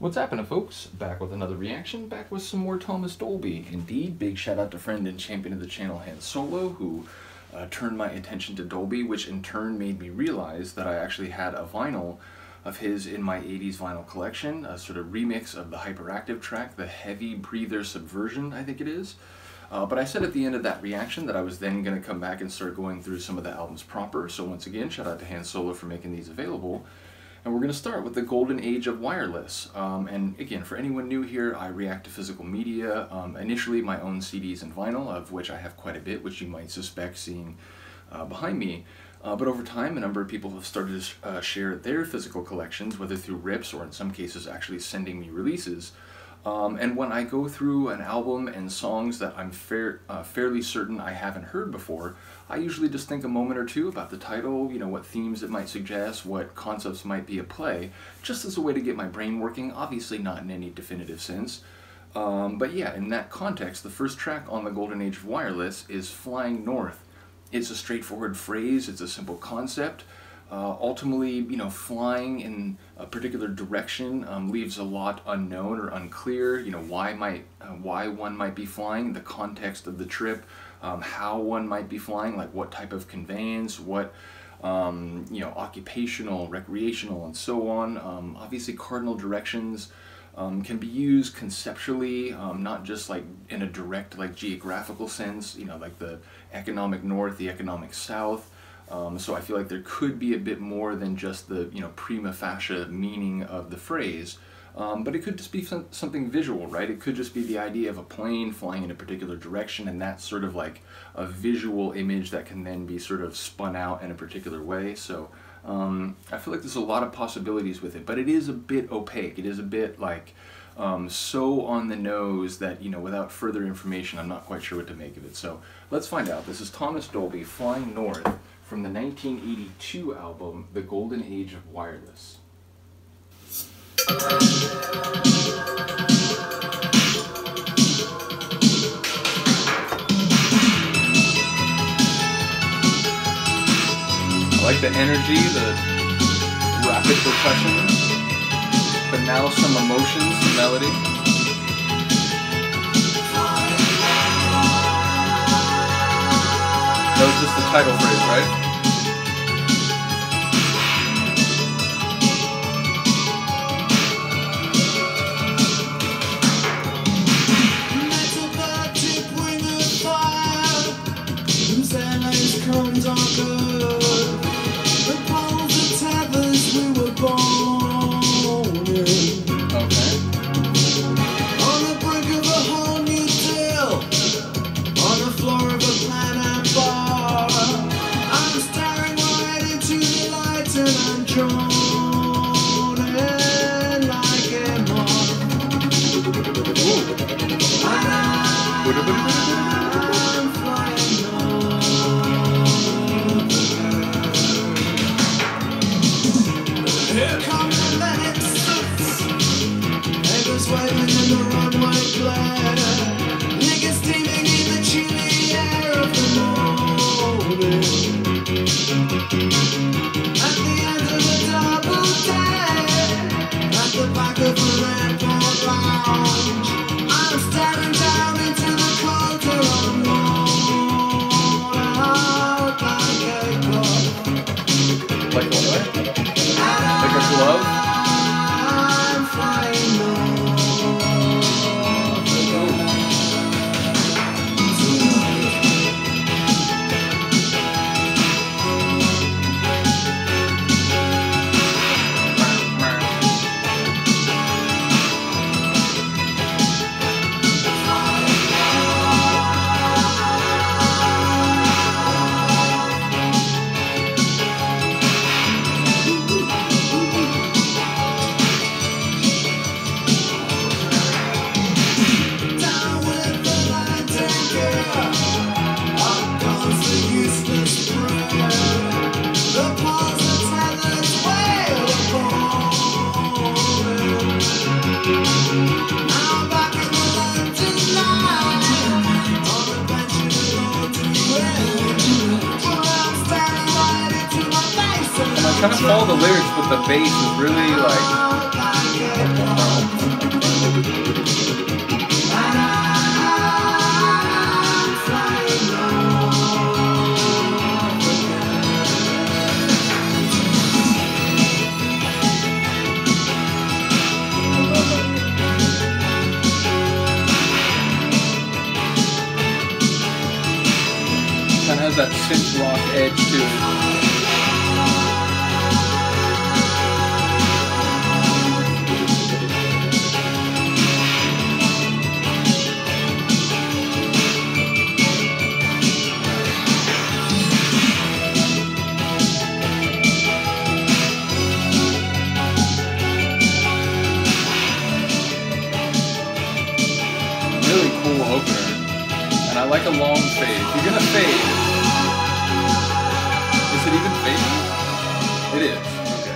What's happening, folks? Back with another reaction, back with some more Thomas Dolby. Indeed, big shout out to friend and champion of the channel, Han Solo, who turned my attention to Dolby, which in turn made me realize that I actually had a vinyl of his in my 80s vinyl collection, a sort of remix of the Hyperactive track, the Heavy Breather Subversion, I think it is. But I said at the end of that reaction that I was then going to come back and start going through some of the albums proper, so once again, shout out to Han Solo for making these available. And we're going to start with the golden age of wireless. And again, for anyone new here, I react to physical media, initially my own CDs and vinyl, of which I have quite a bit, which you might suspect seeing behind me. But over time, a number of people have started to share their physical collections, whether through rips or in some cases actually sending me releases. And when I go through an album and songs that I'm fairly certain I haven't heard before, I usually just think a moment or two about the title, you know, what themes it might suggest, what concepts might be at play, just as a way to get my brain working, obviously not in any definitive sense. But yeah, in that context, the first track on the golden age of wireless is Flying North. It's a straightforward phrase, it's a simple concept. Ultimately, you know, flying in a particular direction leaves a lot unknown or unclear. You know, why one might be flying, the context of the trip, how one might be flying, like what type of conveyance, what you know, occupational, recreational, and so on. Obviously, cardinal directions can be used conceptually, not just like in a direct, like geographical sense. You know, like the economic north, the economic south. So I feel like there could be a bit more than just the, you know, prima facie meaning of the phrase, but it could just be something visual, right? It could just be the idea of a plane flying in a particular direction, and that's sort of like a visual image that can then be sort of spun out in a particular way. So I feel like there's a lot of possibilities with it, but it is a bit opaque. It is a bit like so on the nose that, you know, without further information, I'm not quite sure what to make of it. So let's find out. This is Thomas Dolby, Flying North, from the 1982 album, The Golden Age of Wireless. I like the energy, the rapid percussion, but now some emotion, some melody. That was just the title phrase, right? kind of follow the lyrics, but the bass is really like has that synth rock edge to it. Really cool opener, and I like a long fade. If you're gonna fade, is it even fading? It is. Okay.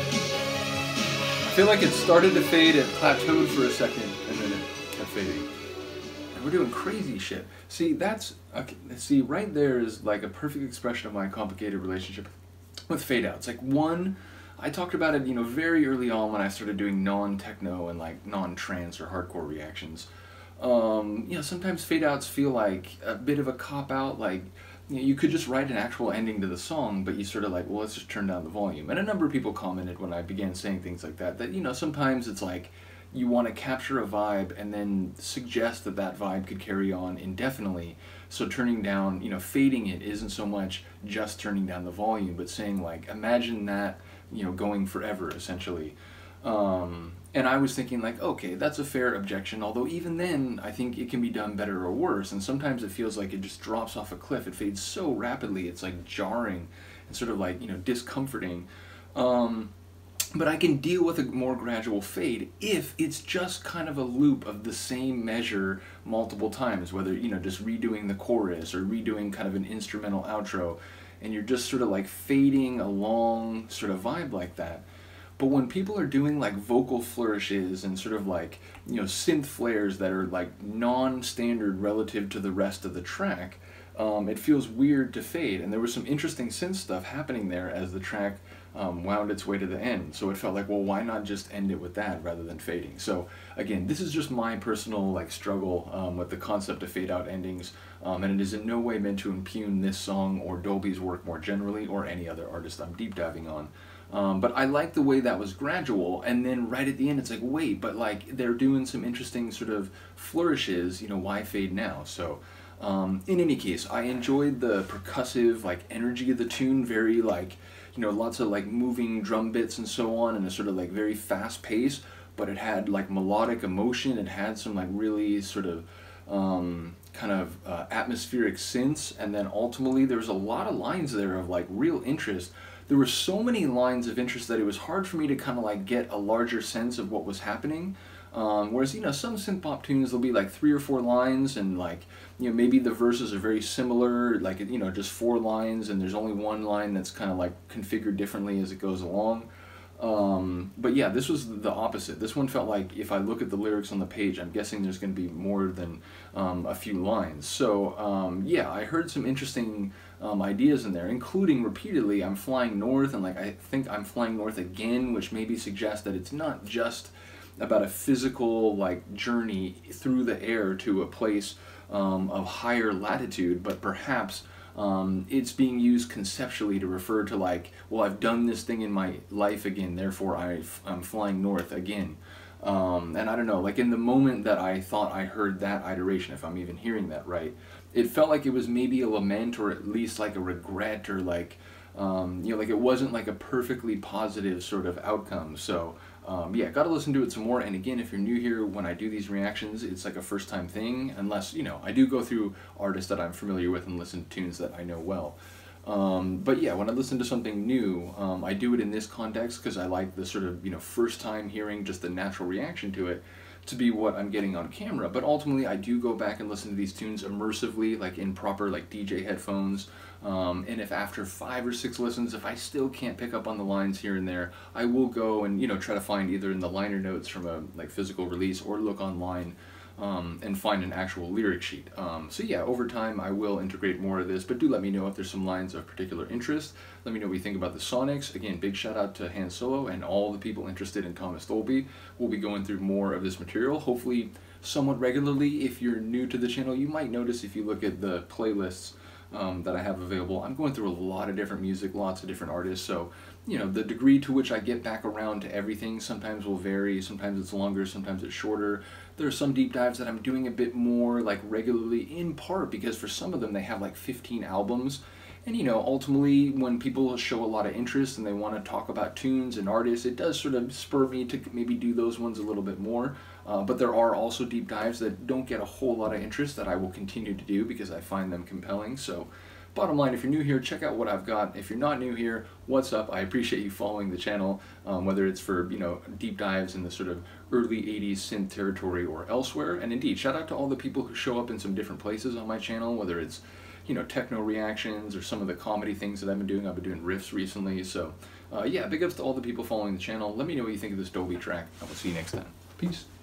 I feel like it started to fade, it plateaued for a second, and then it kept fading. And we're doing crazy shit. See, that's okay. See, right there is like a perfect expression of my complicated relationship with fade outs. Like one, I talked about it, very early on when I started doing non-techno and like non-trance or hardcore reactions. Sometimes fade outs feel like a bit of a cop out, like, you could just write an actual ending to the song, but you sort of like, well, let's just turn down the volume. And a number of people commented when I began saying things like that, sometimes it's like you want to capture a vibe and then suggest that that vibe could carry on indefinitely. So turning down, fading it isn't so much just turning down the volume, but saying like, imagine that, going forever, essentially. And I was thinking like, okay, that's a fair objection, although even then, I think it can be done better or worse, and sometimes it feels like it just drops off a cliff. It fades so rapidly, it's like jarring and sort of like, discomforting. But I can deal with a more gradual fade if it's just kind of a loop of the same measure multiple times, whether, just redoing the chorus or redoing kind of an instrumental outro, and you're just sort of like fading along sort of vibe like that. But when people are doing like vocal flourishes and sort of like, synth flares that are like non-standard relative to the rest of the track, it feels weird to fade. And there was some interesting synth stuff happening there as the track wound its way to the end. So it felt like, well, why not just end it with that rather than fading? So again, this is just my personal like struggle with the concept of fade out endings, and it is in no way meant to impugn this song or Dolby's work more generally or any other artist I'm deep diving on. But I like the way that was gradual, and then right at the end it's like, wait, but like they're doing some interesting sort of flourishes, why fade now? So in any case, I enjoyed the percussive like energy of the tune, very like, lots of like moving drum bits and so on, and a sort of like very fast pace, but it had like melodic emotion, it had some like really sort of kind of atmospheric synths, and then ultimately there was a lot of lines there of like real interest. There were so many lines of interest that it was hard for me to kind of like get a larger sense of what was happening. Whereas, some synth pop tunes, there'll be like 3 or 4 lines, and like, maybe the verses are very similar, like, just 4 lines, and there's only one line that's kind of like configured differently as it goes along. But yeah, this was the opposite. This one felt like, if I look at the lyrics on the page, I'm guessing there's going to be more than a few lines. So yeah, I heard some interesting ideas in there, including repeatedly, I'm flying north, and like I think I'm flying north again, which maybe suggests that it's not just about a physical like journey through the air to a place of higher latitude, but perhaps it's being used conceptually to refer to like, well, I've done this thing in my life again, therefore I'm flying north again. And I don't know, like in the moment that I thought I heard that iteration, if I'm even hearing that right, it felt like it was maybe a lament, or at least like a regret, or like, like it wasn't like a perfectly positive sort of outcome. So yeah, gotta listen to it some more. And again, if you're new here, when I do these reactions, it's like a first time thing, unless, I do go through artists that I'm familiar with and listen to tunes that I know well. But yeah, when I listen to something new, I do it in this context because I like the sort of, first time hearing, just the natural reaction to it, to be what I'm getting on camera. But ultimately, I do go back and listen to these tunes immersively, like in proper like DJ headphones. And if after 5 or 6 listens, if I still can't pick up on the lines here and there, I will go and, try to find either in the liner notes from a like physical release, or look online and find an actual lyric sheet. So yeah, over time I will integrate more of this, but do let me know if there's some lines of particular interest. Let me know what you think about the Sonics. Again, big shout out to Han Solo and all the people interested in Thomas Dolby. We'll be going through more of this material, hopefully somewhat regularly. If you're new to the channel, you might notice if you look at the playlists that I have available, I'm going through a lot of different music, lots of different artists, so you know, the degree to which I get back around to everything sometimes will vary. Sometimes it's longer, sometimes it's shorter. There are some deep dives that I'm doing a bit more like regularly, in part because for some of them they have like 15 albums. And you know, ultimately when people show a lot of interest and they want to talk about tunes and artists, it does sort of spur me to maybe do those ones a little bit more. But there are also deep dives that don't get a whole lot of interest that I will continue to do because I find them compelling. So bottom line, if you're new here, check out what I've got. If you're not new here, what's up? I appreciate you following the channel, whether it's for, you know, deep dives in the sort of early 80s synth territory or elsewhere. And indeed, shout out to all the people who show up in some different places on my channel, whether it's, you know, techno reactions or some of the comedy things that I've been doing. I've been doing riffs recently. So yeah, big ups to all the people following the channel. Let me know what you think of this Dolby track. I will see you next time. Peace.